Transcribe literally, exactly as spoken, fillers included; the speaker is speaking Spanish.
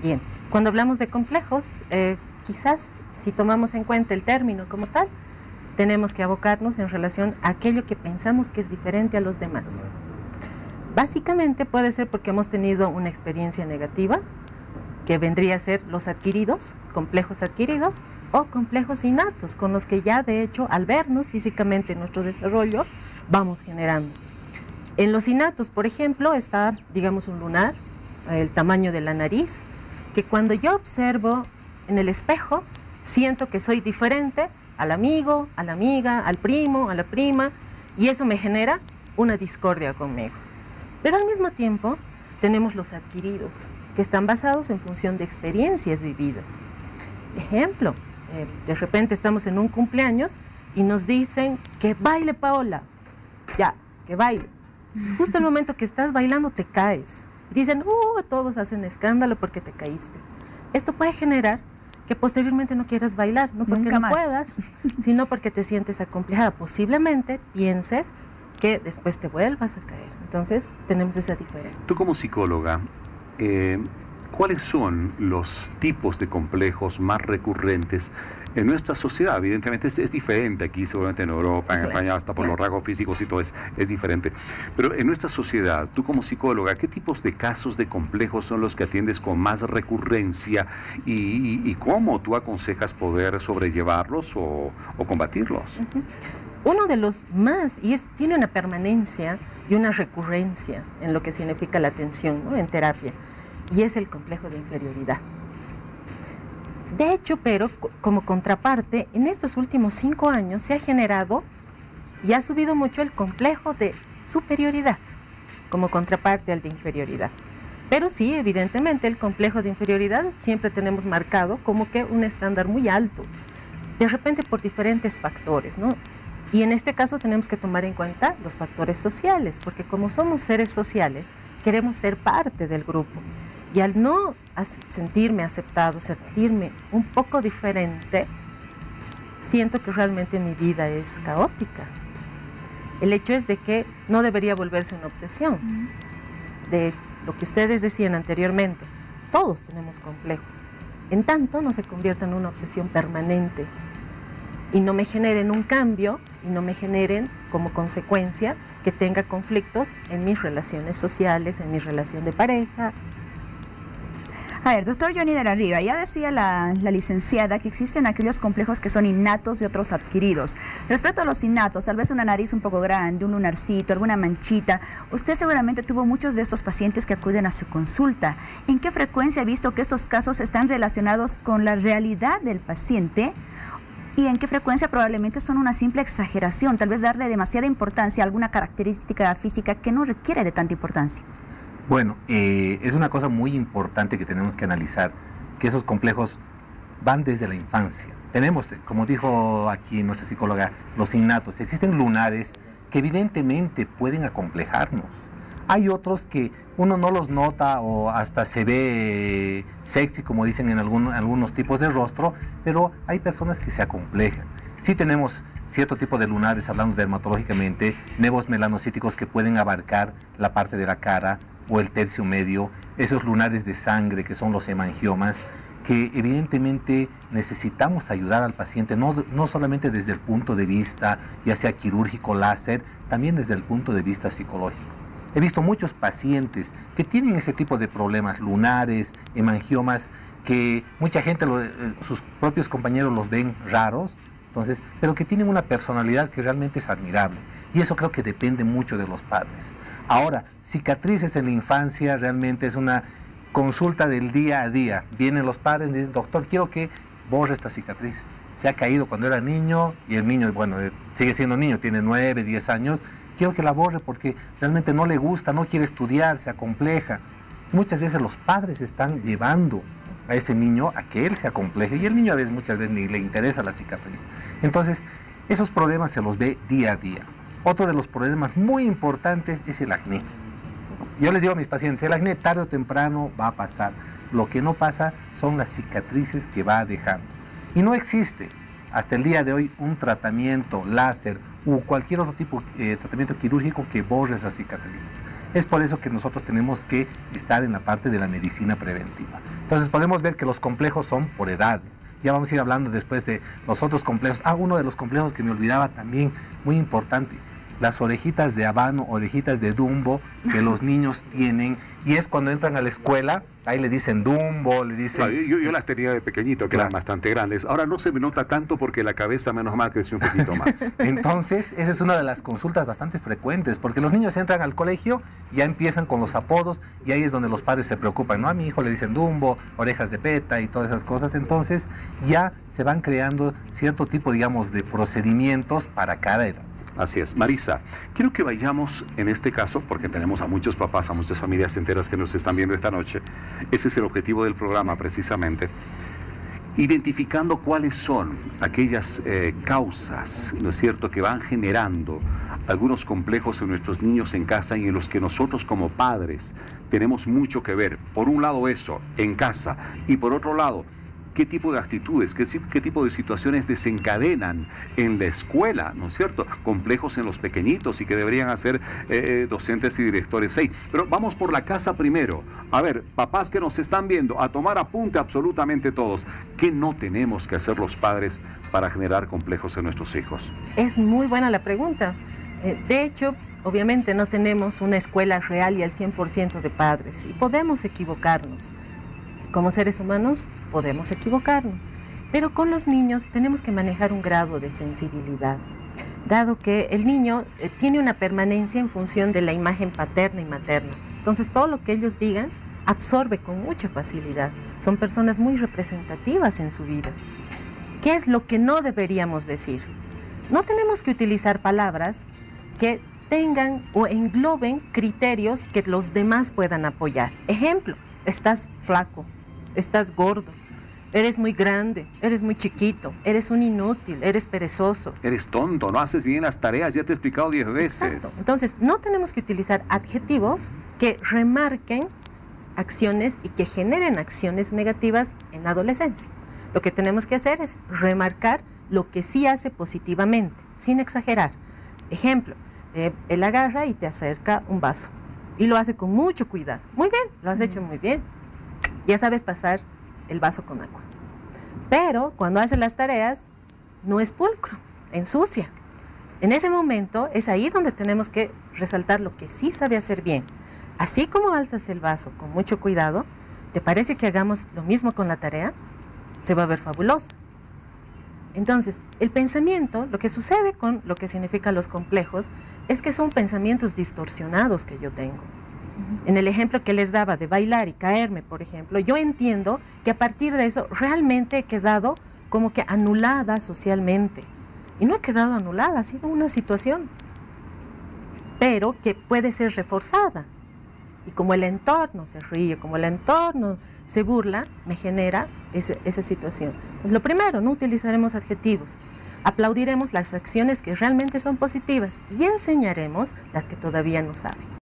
Bien, cuando hablamos de complejos, eh, quizás si tomamos en cuenta el término como tal, tenemos que abocarnos en relación a aquello que pensamos que es diferente a los demás. Básicamente puede ser porque hemos tenido una experiencia negativa, que vendría a ser los adquiridos, complejos adquiridos, o complejos innatos, con los que ya de hecho al vernos físicamente en nuestro desarrollo vamos generando. En los innatos, por ejemplo, está, digamos, un lunar, el tamaño de la nariz, que cuando yo observo en el espejo, siento que soy diferente al amigo, a la amiga, al primo, a la prima, y eso me genera una discordia conmigo. Pero al mismo tiempo tenemos los adquiridos, que están basados en función de experiencias vividas. Ejemplo, eh, de repente estamos en un cumpleaños y nos dicen que baile Paola, ya, que baile. Justo el momento que estás bailando te caes. Dicen, uh, todos hacen escándalo porque te caíste. Esto puede generar que posteriormente no quieras bailar, no porque Nunca no más. puedas, sino porque te sientes acomplejada. Posiblemente pienses que después te vuelvas a caer. Entonces, tenemos esa diferencia. Tú como psicóloga, eh, ¿cuáles son los tipos de complejos más recurrentes en nuestra sociedad? Evidentemente es, es diferente aquí, seguramente en Europa, en España, hasta por los rasgos físicos y todo es, es diferente. Pero en nuestra sociedad, tú como psicóloga, ¿qué tipos de casos de complejos son los que atiendes con más recurrencia y, y, y cómo tú aconsejas poder sobrellevarlos o, o combatirlos? Uh-huh. Uno de los más, y es, tiene una permanencia y una recurrencia en lo que significa la atención, ¿no?, en terapia, y es el complejo de inferioridad. De hecho, pero como contraparte, en estos últimos cinco años se ha generado y ha subido mucho el complejo de superioridad, como contraparte al de inferioridad. Pero sí, evidentemente, el complejo de inferioridad siempre tenemos marcado como que un estándar muy alto, de repente por diferentes factores, ¿no? Y en este caso tenemos que tomar en cuenta los factores sociales, porque como somos seres sociales, queremos ser parte del grupo. Y al no sentirme aceptado, sentirme un poco diferente, siento que realmente mi vida es caótica. El hecho es de que no debería volverse una obsesión. De lo que ustedes decían anteriormente, todos tenemos complejos. En tanto no se convierta en una obsesión permanente y no me generen un cambio y no me generen como consecuencia que tenga conflictos en mis relaciones sociales, en mi relación de pareja. A ver, doctor Johnny de la Riva, ya decía la, la licenciada que existen aquellos complejos que son innatos y otros adquiridos. Respecto a los innatos, tal vez una nariz un poco grande, un lunarcito, alguna manchita, usted seguramente tuvo muchos de estos pacientes que acuden a su consulta. ¿En qué frecuencia ha visto que estos casos están relacionados con la realidad del paciente? ¿Y en qué frecuencia probablemente son una simple exageración? Tal vez darle demasiada importancia a alguna característica física que no requiere de tanta importancia. Bueno, eh, es una cosa muy importante que tenemos que analizar, que esos complejos van desde la infancia. Tenemos, como dijo aquí nuestra psicóloga, los innatos. Existen lunares que evidentemente pueden acomplejarnos. Hay otros que uno no los nota o hasta se ve eh, sexy, como dicen en algún, algunos tipos de rostro, pero hay personas que se acomplejan. Sí tenemos cierto tipo de lunares, hablando dermatológicamente, nevos melanocíticos que pueden abarcar la parte de la cara o el tercio medio, esos lunares de sangre que son los hemangiomas, que evidentemente necesitamos ayudar al paciente, no, no solamente desde el punto de vista, ya sea quirúrgico, láser, también desde el punto de vista psicológico. He visto muchos pacientes que tienen ese tipo de problemas, lunares, hemangiomas, que mucha gente, lo, sus propios compañeros los ven raros, entonces, pero que tienen una personalidad que realmente es admirable. Y eso creo que depende mucho de los padres. Ahora, cicatrices en la infancia realmente es una consulta del día a día. Vienen los padres y dicen, doctor, quiero que borre esta cicatriz. Se ha caído cuando era niño y el niño, bueno, sigue siendo niño, tiene nueve, diez años. Quiero que la borre porque realmente no le gusta, no quiere estudiar, se acompleja. Muchas veces los padres están llevando a ese niño a que él se acompleje y el niño a veces, muchas veces ni le interesa la cicatriz. Entonces, esos problemas se los ve día a día. Otro de los problemas muy importantes es el acné. Yo les digo a mis pacientes, el acné tarde o temprano va a pasar. Lo que no pasa son las cicatrices que va dejando. Y no existe hasta el día de hoy un tratamiento láser u cualquier otro tipo de eh, tratamiento quirúrgico que borre esas cicatrices. Es por eso que nosotros tenemos que estar en la parte de la medicina preventiva. Entonces podemos ver que los complejos son por edades. Ya vamos a ir hablando después de los otros complejos. Ah, uno de los complejos que me olvidaba también, muy importante, las orejitas de habano, orejitas de Dumbo que los niños tienen, y es cuando entran a la escuela, ahí le dicen Dumbo, le dicen... Claro, yo, yo las tenía de pequeñito, que Claro. eran bastante grandes. Ahora no se me nota tanto porque la cabeza, menos mal, creció un poquito más. Entonces, esa es una de las consultas bastante frecuentes, porque los niños entran al colegio, ya empiezan con los apodos, y ahí es donde los padres se preocupan, ¿no? A mi hijo le dicen Dumbo, orejas de peta y todas esas cosas. Entonces, ya se van creando cierto tipo, digamos, de procedimientos para cada edad. Así es. Marisa, quiero que vayamos en este caso, porque tenemos a muchos papás, a muchas familias enteras que nos están viendo esta noche. Ese es el objetivo del programa, precisamente. Identificando cuáles son aquellas eh, causas, ¿no es cierto?, que van generando algunos complejos en nuestros niños en casa y en los que nosotros como padres tenemos mucho que ver. Por un lado eso, en casa, y por otro lado, qué tipo de actitudes, qué, qué tipo de situaciones desencadenan en la escuela, ¿no es cierto? Complejos en los pequeñitos y que deberían hacer eh, docentes y directores ahí. Pero vamos por la casa primero. A ver, papás que nos están viendo, a tomar apunte absolutamente todos. ¿Qué no tenemos que hacer los padres para generar complejos en nuestros hijos? Es muy buena la pregunta. Eh, de hecho, obviamente no tenemos una escuela real y al cien por ciento de padres y podemos equivocarnos. Como seres humanos podemos equivocarnos, pero con los niños tenemos que manejar un grado de sensibilidad, dado que el niño eh, tiene una permanencia en función de la imagen paterna y materna. Entonces todo lo que ellos digan absorbe con mucha facilidad. Son personas muy representativas en su vida. ¿Qué es lo que no deberíamos decir? No tenemos que utilizar palabras que tengan o engloben criterios que los demás puedan apoyar. Ejemplo, estás flaco. Estás gordo, eres muy grande, eres muy chiquito, eres un inútil, eres perezoso. Eres tonto, no haces bien las tareas, ya te he explicado diez veces. Exacto. Entonces, no tenemos que utilizar adjetivos que remarquen acciones y que generen acciones negativas en la adolescencia. Lo que tenemos que hacer es remarcar lo que sí hace positivamente, sin exagerar. Ejemplo, eh, él agarra y te acerca un vaso y lo hace con mucho cuidado. Muy bien, lo has hecho muy bien. Ya sabes pasar el vaso con agua. Pero cuando hace las tareas, no es pulcro, ensucia. En ese momento es ahí donde tenemos que resaltar lo que sí sabe hacer bien. Así como alzas el vaso con mucho cuidado, ¿te parece que hagamos lo mismo con la tarea? Se va a ver fabulosa. Entonces, el pensamiento, lo que sucede con lo que significan los complejos, es que son pensamientos distorsionados que yo tengo. En el ejemplo que les daba de bailar y caerme, por ejemplo, yo entiendo que a partir de eso realmente he quedado como que anulada socialmente. Y no he quedado anulada, ha sido una situación, pero que puede ser reforzada. Y como el entorno se ríe, como el entorno se burla, me genera ese, esa situación. Entonces, lo primero, no utilizaremos adjetivos. Aplaudiremos las acciones que realmente son positivas y enseñaremos las que todavía no saben.